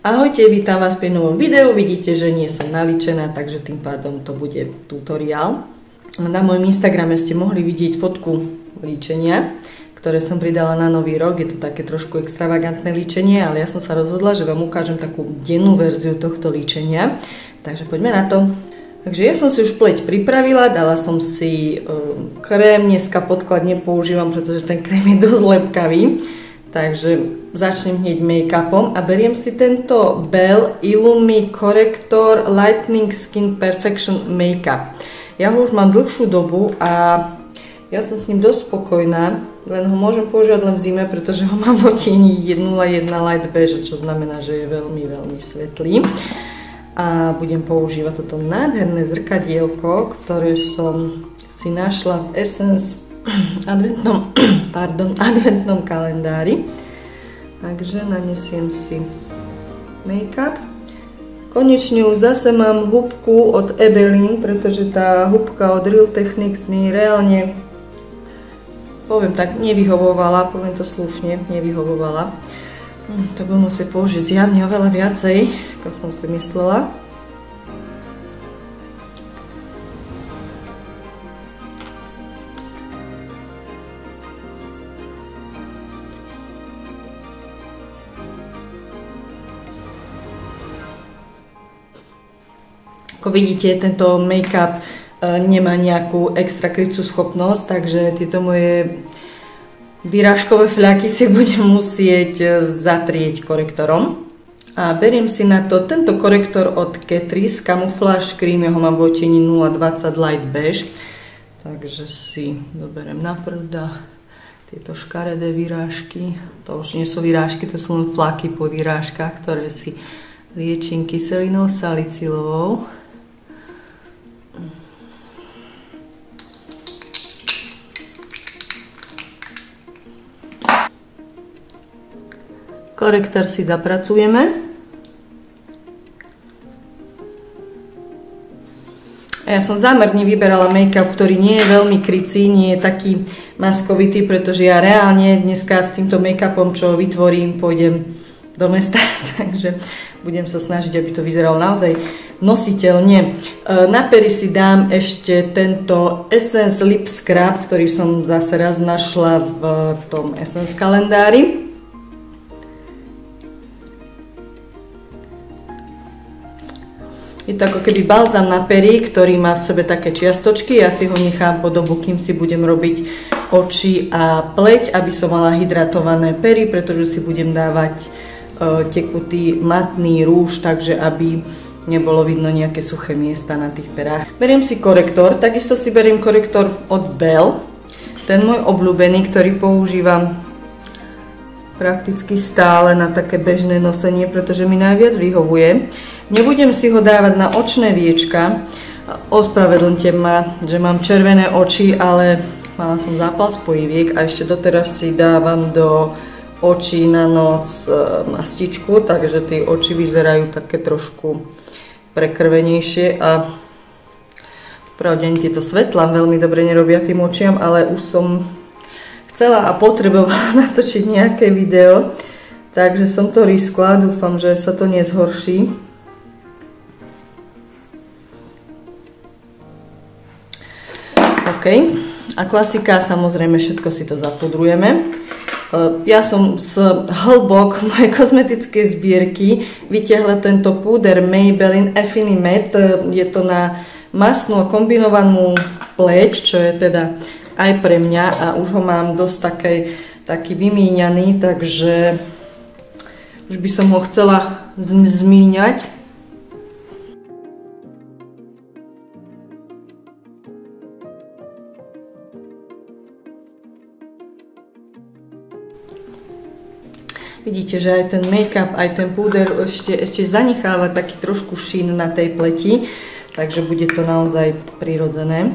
Ahojte, vítam vás pri novom videu. Vidíte, že nie som naličená, takže tým pádom to bude tutoriál. Na mojom Instagrame ste mohli vidieť fotku líčenia, ktoré som pridala na nový rok. Je to také trošku extravagantné líčenie, ale ja som sa rozhodla, že vám ukážem takú dennú verziu tohto líčenia. Takže poďme na to. Takže ja som si už pleť pripravila, dala som si krém, dneska podklad nepoužívam, pretože ten krém je dosť lepkavý. Takže začnem hneď make-upom a beriem si tento Belle Illumi Corrector Lightening Skin Perfection Make-up. Ja ho už mám dlhšiu dobu a ja som s ním dosť spokojná, len ho môžem používať len v zime, pretože ho mám v odtieni 101 Light Beige, čo znamená, že je veľmi, veľmi svetlý. A budem používať toto nádherné zrkadielko, ktoré som si našla v Essence adventnom kalendári. Takže nanesiem si make-up. Konečne už zase mám húbku od Ebelin, pretože tá húbka od Real Techniques mi reálne, poviem tak, nevyhovovala, poviem to slušne, nevyhovovala. To budem musieť použiť zjavne oveľa viacej, ako som si myslela. Ako vidíte, tento make-up nemá nejakú extra krycú schopnosť, takže tieto moje vyrážkové fľaky si budem musieť zatrieť korektorom. A beriem si na to tento korektor od Catrice Camouflage Cream, ja ho mám v odtieni 020 Light Beige. Takže si doberiem naprv tieto škaredé vyrážky. To už nie sú vyrážky, to sú len flaky po vyrážkach, ktoré si liečím kyselinou salicylovou. Korektor si zapracujeme. A ja som zámerne vyberala make-up, ktorý nie je veľmi krycí, nie je taký maskovitý, pretože ja reálne dneska s týmto make-upom, čo vytvorím, pôjdem do mesta, takže budem sa snažiť, aby to vyzeralo naozaj nositeľne. Na pery si dám ešte tento Essence Lip Scrub, ktorý som zase raz našla v tom Essence kalendári. Je to ako keby balzám na pery, ktorý má v sebe také čiastočky. Ja si ho nechám po dobu, kým si budem robiť oči a pleť, aby som mala hydratované pery, pretože si budem dávať tekutý matný rúž, takže aby nebolo vidno nejaké suché miesta na tých perách. Beriem si korektor, takisto si beriem korektor od Belle. Ten môj obľúbený, ktorý používam prakticky stále na také bežné nosenie, pretože mi najviac vyhovuje. Nebudem si ho dávať na očné viečka. Ospravedlňte ma, že mám červené oči, ale mala som zápal spojiviek a ešte doteraz si dávam do očí na noc mastičku, takže tie oči vyzerajú také trošku prekrvenejšie a pravde ani tieto svetlá veľmi dobre nerobia tým očiam, ale už som chcela a potrebovala natočiť nejaké video, takže som to riskla, dúfam, že sa to nezhorší. A klasika, samozrejme všetko si to zapudrujeme. Ja som z hĺbok mojej kozmetickej zbierky vyťahla tento púder Maybelline Affinity Matte. Je to na masnú a kombinovanú pleť, čo je teda aj pre mňa a už ho mám dosť taký vymíňaný, takže už by som ho chcela zmíňať. Vidíte, že aj ten make-up, aj ten púder ešte zanecháva taký trošku šín na tej pleti, takže bude to naozaj prirodzené.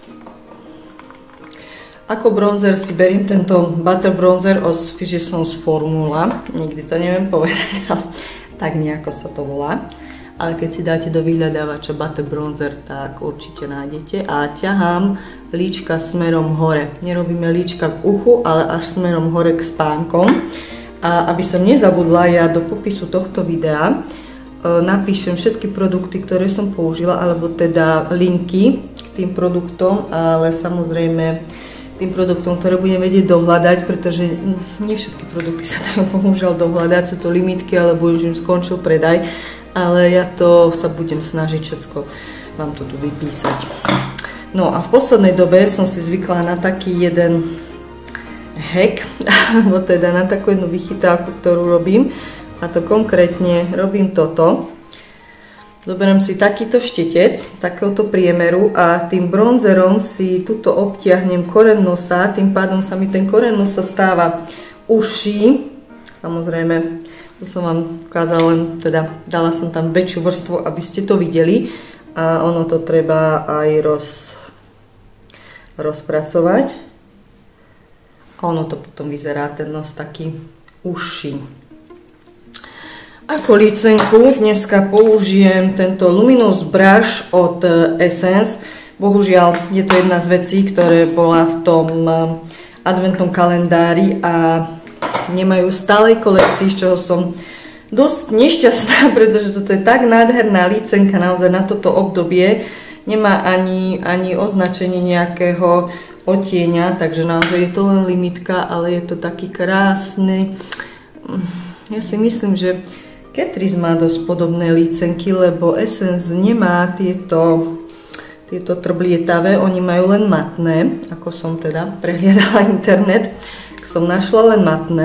Ako bronzer si beriem tento Butter Bronzer od Physicians Formula. Nikdy to neviem povedať, ale tak nejako sa to volá. Ale keď si dáte do vyhľadávača Butter Bronzer, tak určite nájdete. A ťahám líčka smerom hore. Nerobíme líčka k uchu, ale až smerom hore k spánkom. A aby som nezabudla, ja do popisu tohto videa napíšem všetky produkty, ktoré som použila, alebo teda linky k tým produktom, ale samozrejme tým produktom, ktoré budem vedieť dohľadať, pretože nie všetky produkty sa dajú bohužiaľ dohľadať, sú to limitky, alebo už im skončil predaj, ale ja to sa budem snažiť všetko vám to tu vypísať. No a v poslednej dobe som si zvykla na taký jeden hack, alebo teda na takú jednu vychytávku, ktorú robím. A to konkrétne robím toto. Zoberiem si takýto štetec, takéhoto priemeru a tým bronzerom si tuto obtiahnem koreň nosa, tým pádom sa mi ten koreň nosa stáva užší. Samozrejme, to som vám ukázala, len teda dala som tam väčšiu vrstvu, aby ste to videli. A ono to treba aj rozpracovať. A ono to potom vyzerá, ten nos taký užší. Ako licenku dneska použijem tento Luminous Brush od Essence. Bohužiaľ je to jedna z vecí, ktoré bola v tom adventnom kalendári a nemajú stálej kolekcii, z čoho som dosť nešťastná, pretože toto je tak nádherná licenka naozaj na toto obdobie. Nemá ani označenie nejakého odtieňa, takže naozaj je to len limitka, ale je to taký krásny. Ja si myslím, že Catrice má dosť podobné lícenky, lebo Essence nemá tieto trblietavé, oni majú len matné, ako som teda prehliadala internet, som našla len matné.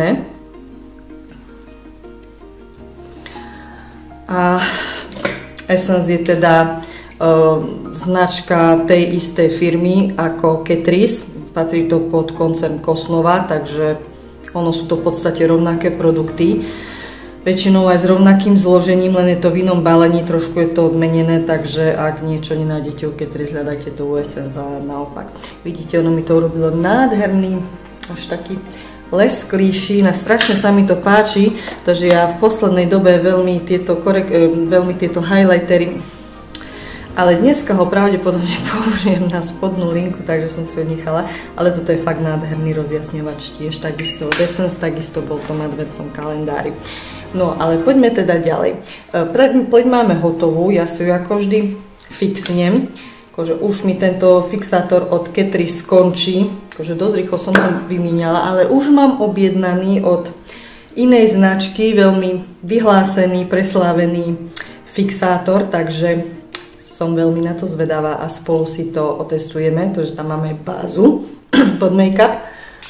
A Essence je teda značka tej istej firmy ako Catrice, patrí to pod koncern Cosnova, takže ono sú to v podstate rovnaké produkty. Väčšinou aj s rovnakým zložením, len je to v inom balení, trošku je to odmenené, takže ak niečo nenájdete u Catrice, hľadajte to u Essence, ale naopak. Vidíte, ono mi to urobilo nádherný, až taký lesklý šín a strašne sa mi to páči, takže ja v poslednej dobe veľmi tieto highlightery, ale dneska ho pravdepodobne použijem na spodnú linku, takže som si ho nechala. Ale toto je fakt nádherný rozjasňovač tiež, takisto od Essence, takisto bol to na adventnom kalendári. No, ale poďme teda ďalej. Pleť máme hotovú, ja si ju ako vždy fixnem. Akože už mi tento fixátor od Catrice skončí, akože dosť rýchlo som ho vymieňala, ale už mám objednaný od inej značky, veľmi vyhlásený, preslávený fixátor, takže som veľmi na to zvedavá a spolu si to otestujeme, takže tam máme bázu pod make-up.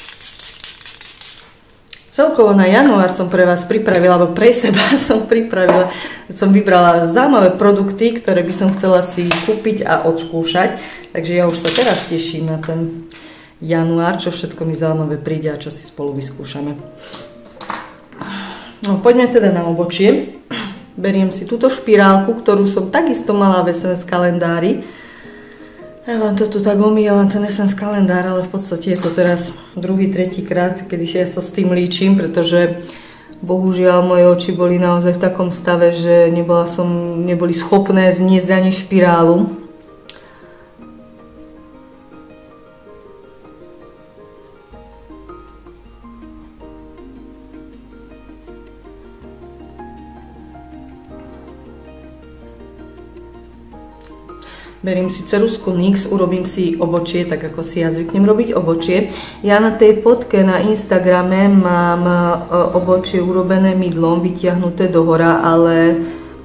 Celkovo na január som pre vás pripravila, alebo pre seba som vybrala zaujímavé produkty, ktoré by som chcela si kúpiť a odskúšať. Takže ja už sa teraz teším na ten január, čo všetko mi zaujímavé príde a čo si spolu vyskúšame. No, poďme teda na obočie. Beriem si túto špirálku, ktorú som takisto mala v Essence kalendári. Ja vám to tu tak omývam, ten Essence kalendár, ale v podstate je to teraz druhý, tretí krát, kedy ja sa s tým líčim, pretože bohužiaľ moje oči boli naozaj v takom stave, že neboli schopné zniesť ani špirálu. Beriem si ceruzku NYX, urobím si obočie, tak ako si ja zvyknem robiť obočie. Ja na tej fotke na Instagrame mám obočie urobené mydlom, vytiahnuté dohora, ale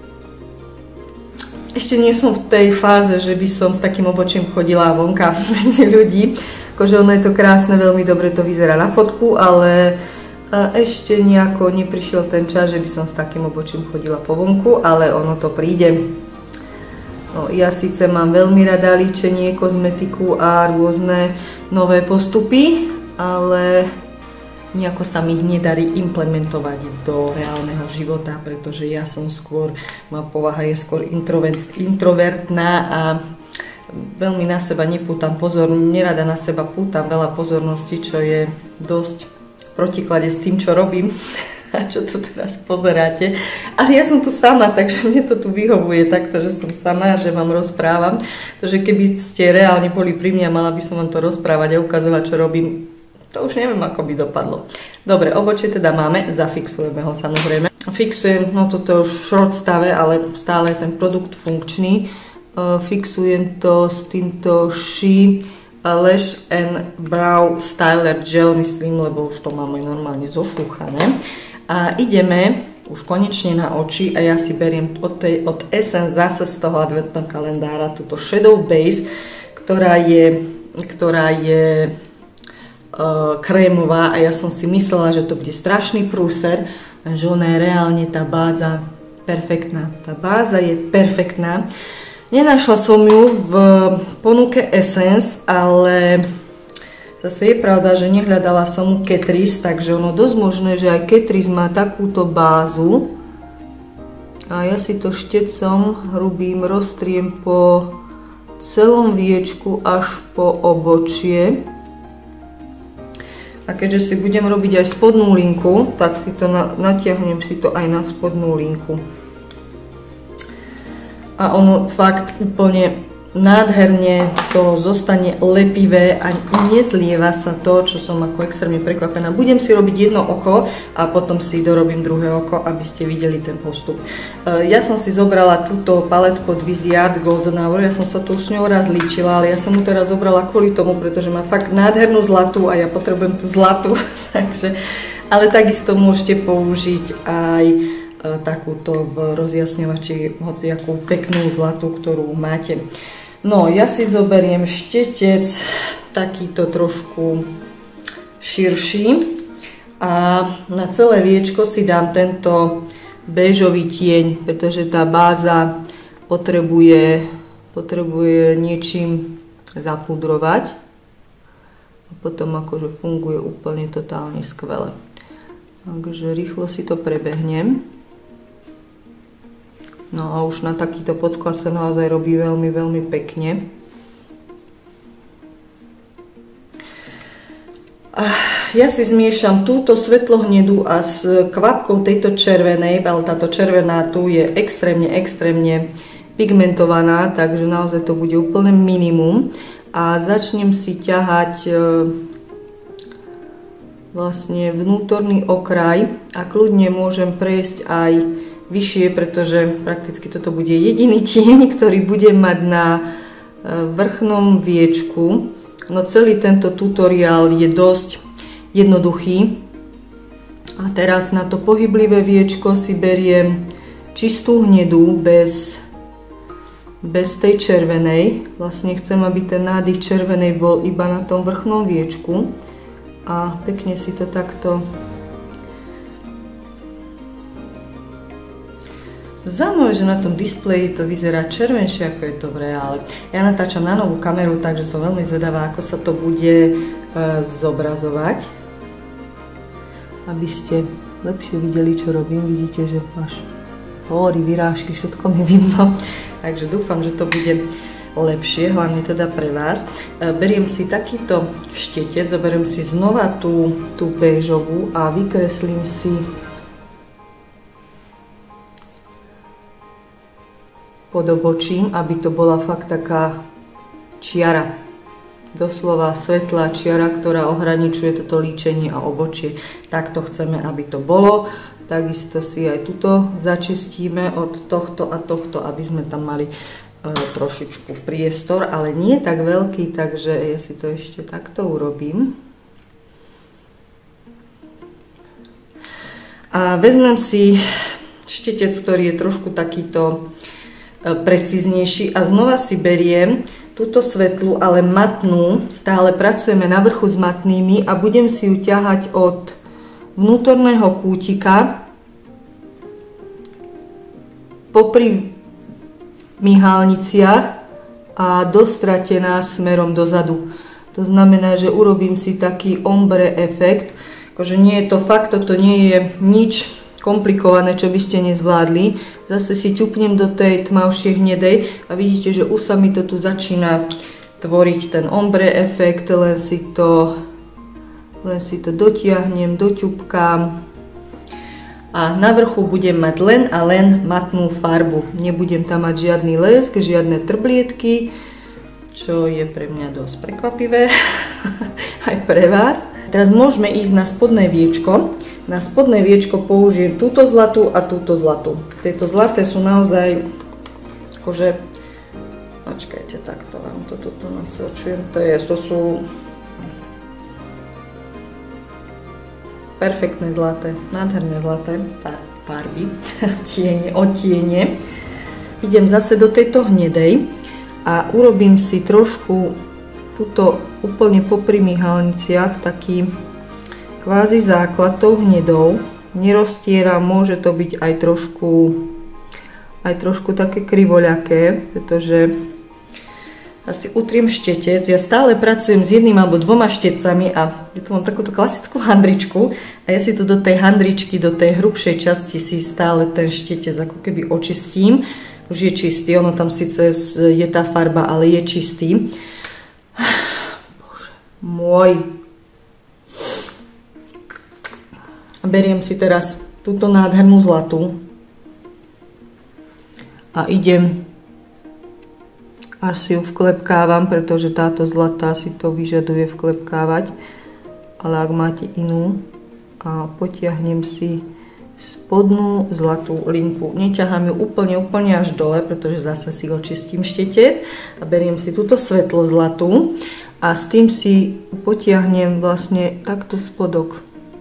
ešte nie som v tej fáze, že by som s takým obočím chodila vonka medzi ľudí. Akože ono je to krásne, veľmi dobre to vyzerá na fotku, ale ešte nejako neprišiel ten čas, že by som s takým obočím chodila po vonku, ale ono to príde. No, ja síce mám veľmi rada líčenie, kozmetiku a rôzne nové postupy, ale nejako sa mi ich nedarí implementovať do reálneho života, pretože ja som moja povaha je skôr introvertná a veľmi na seba nepútam nerada na seba pútam veľa pozornosti, čo je dosť v protiklade s tým, čo robím. A čo tu teraz pozeráte. Ale ja som tu sama, takže mne to tu vyhovuje takto, že som sama, že vám rozprávam. Takže keby ste reálne boli pri mne, mala by som vám to rozprávať a ukazovať, čo robím, To už neviem, ako by dopadlo. Dobre, obočie teda máme, zafixujeme ho samozrejme. Fixujem, no toto je už v short stave, ale stále je ten produkt funkčný. Fixujem to s týmto She Lash and Brow Styler Gel, myslím, lebo už to máme normálne zošúchané. A ideme už konečne na oči a ja si beriem od Essence zase z toho adventného kalendára túto Shadow Base, ktorá je krémová a ja som si myslela, že to bude strašný prúser, že ona je reálne tá báza perfektná. Tá báza je perfektná. Nenašla som ju v ponuke Essence, ale zase je pravda, že nehľadala som mu Catrice, takže ono dosť možné, že aj Catrice má takúto bázu. A ja si to štecom hrubým roztriem po celom viečku až po obočie. A keďže si budem robiť aj spodnú linku, tak si to natiahnem si to aj na spodnú linku. A ono fakt úplne nádherne to zostane lepivé a nezlieva sa to, čo som ako extrémne prekvapená. Budem si robiť jedno oko a potom si dorobím druhé oko, aby ste videli ten postup. Ja som si zobrala túto paletku od Viseart Golden Hour, ja som sa tu už s ňou raz líčila, ale ja som ju teraz zobrala kvôli tomu, pretože má fakt nádhernú zlatú a ja potrebujem tú zlatú. Takže, ale takisto môžete použiť aj takúto v rozjasňovači, hociakú peknú zlatú, ktorú máte. No, ja si zoberiem štetec takýto trošku širší a na celé viečko si dám tento béžový tieň, pretože tá báza potrebuje niečím zapudrovať a potom akože funguje úplne totálne skvele. Takže rýchlo si to prebehnem. No a už na takýto podklad sa naozaj robí veľmi, veľmi pekne. Ja si zmiešam túto svetlohnedu a s kvapkou tejto červenej, ale táto červená tu je extrémne, extrémne pigmentovaná, takže naozaj to bude úplne minimum. A začnem si ťahať vlastne vnútorný okraj a kľudne môžem prejsť aj vyššie, pretože prakticky toto bude jediný tieň, ktorý budem mať na vrchnom viečku. No celý tento tutoriál je dosť jednoduchý. A teraz na to pohyblivé viečko si beriem čistú hnedú bez tej červenej. Vlastne chcem, aby ten nádych červenej bol iba na tom vrchnom viečku. A pekne si to takto zaujímavé, že na tom displeji to vyzerá červenšie, ako je to v reále. Ja natáčam na novú kameru, takže som veľmi zvedavá, ako sa to bude zobrazovať. Aby ste lepšie videli, čo robím. Vidíte, že máš pory, vyrážky, všetko mi vidno. Takže dúfam, že to bude lepšie, hlavne teda pre vás. Beriem si takýto štetec, zoberiem si znova tú béžovú a vykreslím si pod obočím, aby to bola fakt taká čiara. Doslova svetlá čiara, ktorá ohraničuje toto líčenie a obočie. Takto chceme, aby to bolo. Takisto si aj tuto začistíme od tohto a tohto, aby sme tam mali trošičku priestor, ale nie tak veľký, takže ja si to ešte takto urobím. A vezmem si štetec, ktorý je trošku takýto precíznejší a znova si beriem túto svetlú, ale matnú. Stále pracujeme na vrchu s matnými a budem si ju ťahať od vnútorného kútika popri myhálniciach a dostratená smerom dozadu. To znamená, že urobím si taký ombre efekt. Akože nie je to fakt, toto nie je nič komplikované, čo by ste nezvládli. Zase si ťupnem do tej tmavšie hnedej a vidíte, že už sa mi to tu začína tvoriť ten ombre efekt, len si to dotiahnem, doťupkám a na vrchu budem mať len a len matnú farbu. Nebudem tam mať žiadny lesk, žiadne trblietky, čo je pre mňa dosť prekvapivé, aj pre vás. teraz môžeme ísť na spodné viečko. Na spodné viečko použijem túto zlatú a túto zlatú. Tieto zlaté sú naozaj akože, počkajte, takto vám to tuto nasvedčujem. To sú perfektné zlaté, nádherné zlaté farby, odtiene. Idem zase do tejto hnedej a urobím si trošku tuto úplne popri myhalniciach taký kvázi základ tou hnedou. Neroztieram, môže to byť aj trošku také krivoľaké, pretože asi utriem štetec. Ja stále pracujem s jedným alebo dvoma štecami a ja tu mám takúto klasickú handričku a ja si tu do tej handričky, do tej hrubšej časti si stále ten štetec ako keby očistím. Už je čistý, ono tam síce je tá farba, ale je čistý. Bože môj. Beriem si teraz túto nádhernú zlatú a idem, až si ju vklepkávam, pretože táto zlatá si to vyžaduje vklepkávať, ale ak máte inú, a potiahnem si spodnú zlatú linku. Neťahám ju úplne až dole, pretože zase si očistím štetec a beriem si túto svetlo zlatú a s tým si potiahnem vlastne takto spodok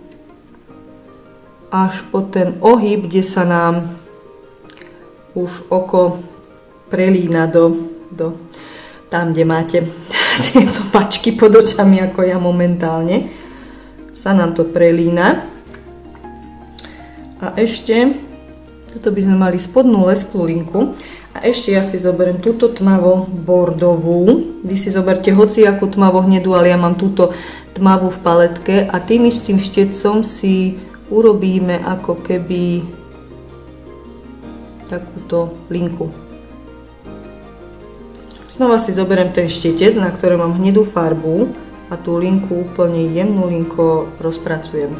až po ten ohyb, kde sa nám už oko prelína do tam, kde máte tieto pačky pod očami, ako ja momentálne. Sa nám to prelína. A ešte, toto by sme mali spodnú lesklú linku. A ešte ja si zoberiem túto tmavo bordovú. Vy si zoberte hociakú tmavo hnedú, ale ja mám túto tmavú v paletke. A tým istým štecom si urobíme ako keby takúto linku. Znova si zoberiem ten štetec, na ktorom mám hnedú farbu a tú linku, úplne jemnú linku rozpracujem.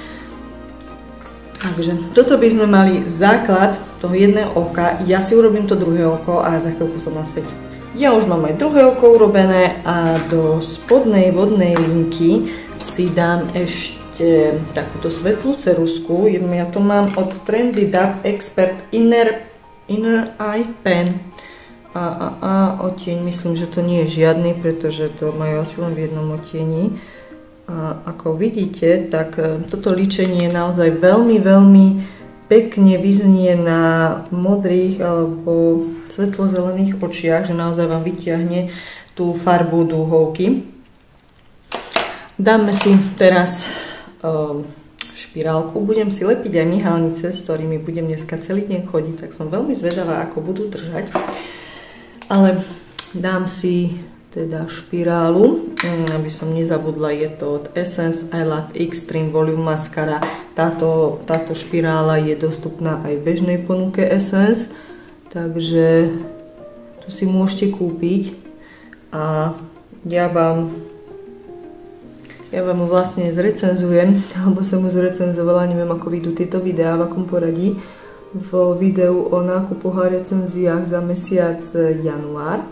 Takže toto by sme mali základ toho jedného oka. Ja si urobím to druhé oko a za chvíľku som naspäť. Ja už mám aj druhé oko urobené a do spodnej vodnej linky si dám ešte takúto svetlú ceruzku. Ja to mám od Trendy Dab Expert Inner Eye Pen. A odtieň, myslím, že to nie je žiadny, pretože to majú asi len v jednom odtieni. A ako vidíte, tak toto líčenie naozaj veľmi pekne vyznie na modrých alebo svetlozelených očiach, že naozaj vám vytiahne tú farbu dúhovky. Dáme si teraz špirálku. Budem si lepiť aj myhalnice, s ktorými budem dneska celý deň chodiť, tak som veľmi zvedavá, ako budú držať. Ale dám si teda špirálu, aby som nezabudla, je to od Essence I Love Extreme Volume Mascara. Táto špirála je dostupná aj v bežnej ponuke Essence, takže tu si môžete kúpiť a ja vám ju vlastne zrecenzujem, alebo som ju zrecenzovala, neviem ako vidú tieto videá, v akom poradí, v videu o nákupoch a recenziách za mesiac január.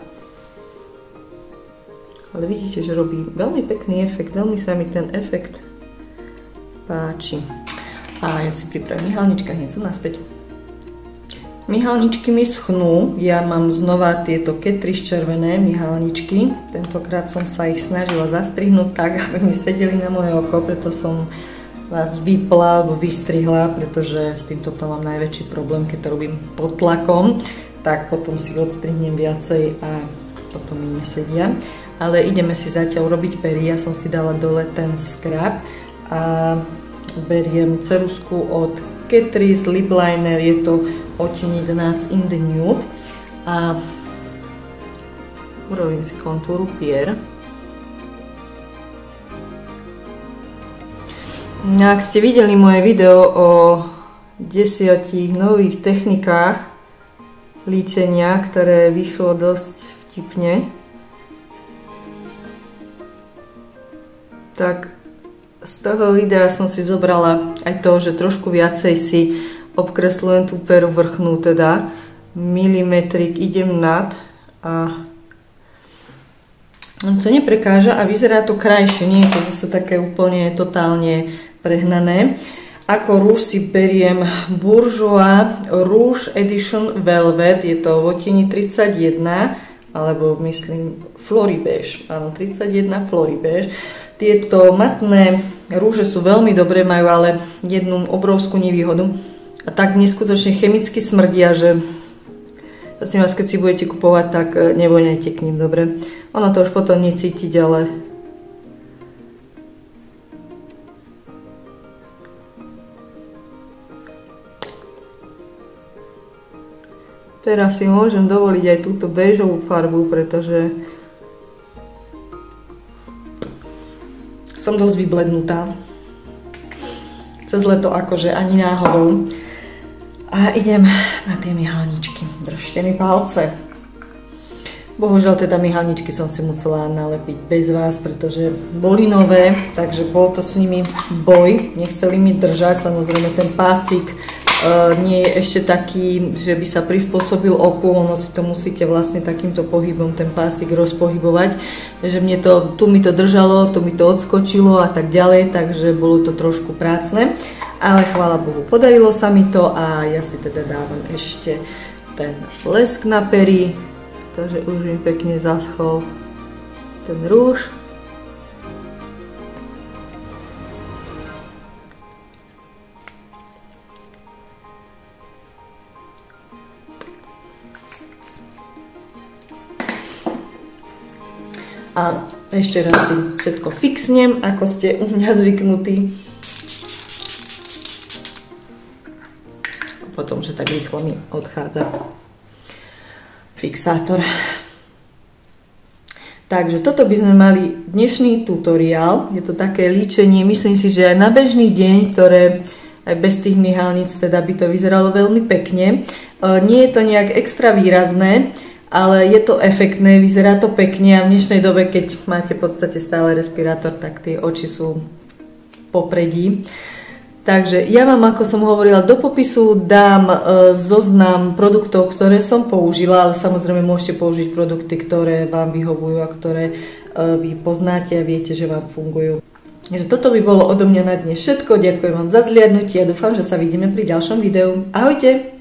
Ale vidíte, že robí veľmi pekný efekt, veľmi sa mi ten efekt páči. A ja si pripravím myhalnička, hneď som naspäť. Myhalničky mi schnú, ja mám znova tieto Catrice červené myhalničky. Tentokrát som sa ich snažila zastrihnúť tak, aby mi sedeli na moje oko, preto som vás vypla alebo vystrihla, pretože s týmto mám najväčší problém, keď to robím pod tlakom, tak potom si odstrihnem viacej a potom mi nesedia. Ale ideme si zatiaľ robiť pery, ja som si dala dole ten scrub a beriem ceruzku od Catrice Lip Liner, je to odtieň 11 in the nude a urobím si kontúru pier. Ak ste videli moje video o 10 nových technikách líčenia, ktoré vyšlo dosť vtipne, tak z toho videa som si zobrala aj to, že trošku viacej si obkreslujem tú peru vrchnú, teda milimetrik idem nad a To neprekáža a vyzerá to krajšie, nie je to zase také úplne totálne prehnané. Ako rúž si beriem Bourjois Rouge Edition Velvet, je to v odtieni 31, alebo myslím Floribéž, áno 31 Floribéž. Tieto matné rúže sú veľmi dobré, majú ale jednu obrovskú nevýhodu a tak neskutočne chemicky smrdia, že prosím vás, keď si budete kupovať, tak nevoňajte k ním, dobre? Ono to už potom necítiť, ale teraz si môžem dovoliť aj túto béžovú farbu, pretože som dosť vyblednutá. Cez leto akože ani náhodou. A idem na tie myhalničky. Držte mi palce. Bohužiaľ teda myhalničky som si musela nalepiť bez vás, pretože boli nové, takže bol to s nimi boj. Nechceli mi držať, samozrejme ten pásik nie je ešte taký, že by sa prispôsobil oku, ono si to musíte vlastne takýmto pohybom ten pásik rozpohybovať, že mne to, tu mi to držalo, tu mi to odskočilo a tak ďalej, takže bolo to trošku prácne, ale chvála Bohu, podarilo sa mi to a ja si teda dávam ešte ten blesk na pery, takže už mi pekne zaschol ten rúž. A ešte raz si všetko fixnem, ako ste u mňa zvyknutí. A potom, že tak rýchlo mi odchádza fixátor. Takže toto by sme mali dnešný tutoriál. Je to také líčenie, myslím si, že aj na bežný deň, ktoré aj bez tých myhalníc teda by to vyzeralo veľmi pekne. Nie je to nejak extra výrazné, ale je to efektné, vyzerá to pekne a v dnešnej dobe, keď máte v podstate stále respirátor, tak tie oči sú popredí. Takže ja vám, ako som hovorila, do popisu dám zoznam produktov, ktoré som použila, ale samozrejme môžete použiť produkty, ktoré vám vyhovujú a ktoré vy poznáte a viete, že vám fungujú. Takže toto by bolo odo mňa na dnes všetko. Ďakujem vám za zliadnutie a dúfam, že sa vidíme pri ďalšom videu. Ahojte!